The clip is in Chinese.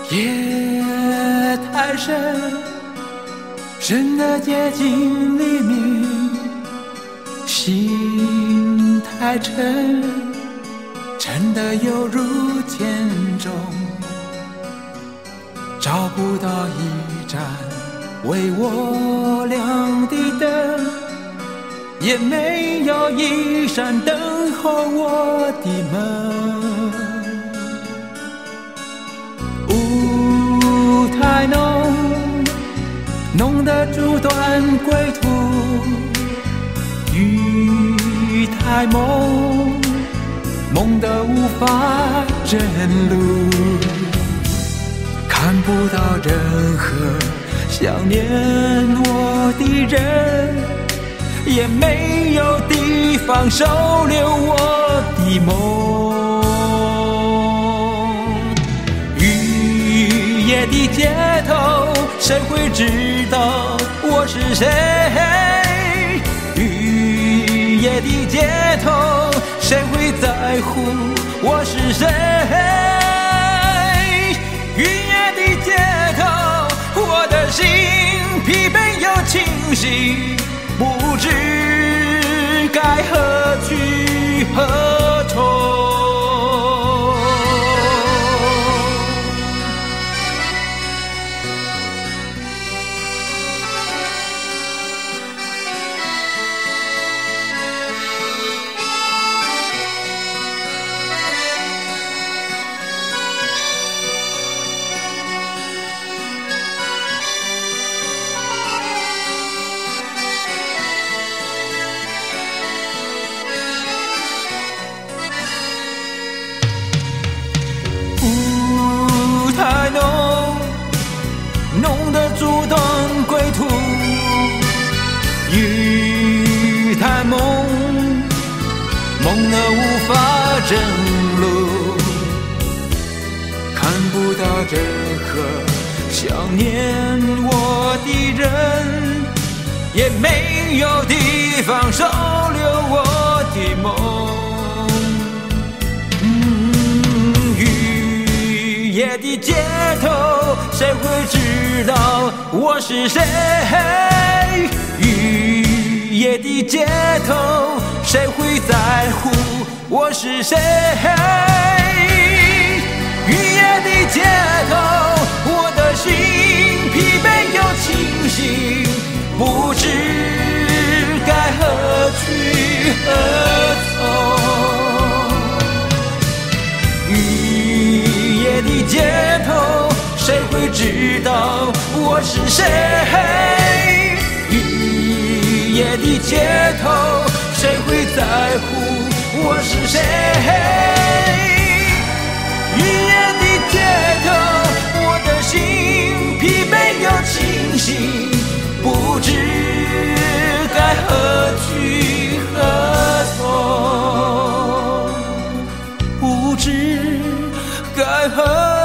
夜太深，深得接近黎明，心太沉，沉得犹如剑中，找不到一盏为我亮的灯，也没有一扇等候我的门。雾太浓，浓得阻断归途；雨太蒙，蒙得无法认路。看不到任何想念我的人，也没有地方收留我的梦。雨夜的街头，谁会知道我是谁？雨夜的街头，谁会在乎我是谁？雨夜的街头，我的心疲惫又清醒，不知该何去何从。雾太浓，浓得阻断归途；雨太蒙，蒙得无法认路。看不到任何想念我的人，也没有地方收留我的梦。夜的街头，谁会知道我是谁？雨夜的街头，谁会在乎我是谁？雨夜的街头，我的心疲惫又清醒，不知该何去何从。夜的街头，谁会知道我是谁？雨夜的街头，谁会在乎我是谁？雨夜的街头，我的心疲惫又清醒，不知该何去何从，不知该何